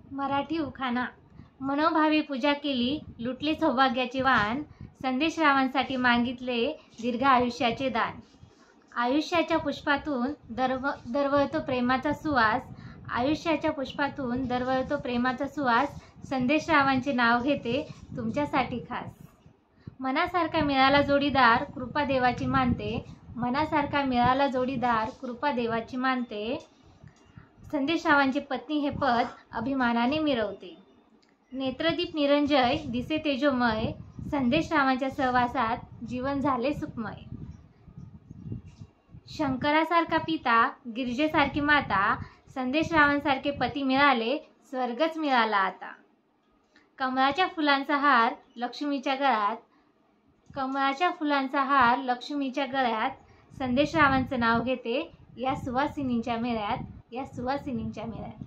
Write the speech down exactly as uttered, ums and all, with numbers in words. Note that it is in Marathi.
मराठी उखाणा. मनोभावे पूजा केली, लुटले सौभाग्याचे वाण. संदेशरावांसाठी मागितले दीर्घ आयुष्याचे दान. आयुष्याच्या पुष्पातून दरव दरवळतो प्रेमाचा सुवास. आयुष्याच्या पुष्पातून दरवळतो प्रेमाचा सुवास. संदेशरावांचे नाव घेते तुमच्यासाठी खास. मनासारखा मिळाला जोडीदार, कृपा देवाची मानते. मनासारखा मिळाला जोडीदार, कृपा देवाची मानते. संदेशरावांची पत्नी हे पद अभिमानाने मिरवते. नेत्रदीप निरंजय, दिसे तेजोमय. संदेशरावांच्या सहवासात जीवन झाले सुखमय. शंकरासारखा पिता, गिरिजेसारखी माता. संदेशरावांसारखे पती मिळाले, स्वर्गच मिळाला आता. कमळाच्या फुलांचा हार लक्ष्मीच्या गळ्यात. कमळाच्या फुलांचा हार लक्ष्मीच्या गळ्यात. संदेशरावांचं नाव घेते या सुवासिनींच्या मेळ्यात. या सुवासिनींच्या मेळ्यात.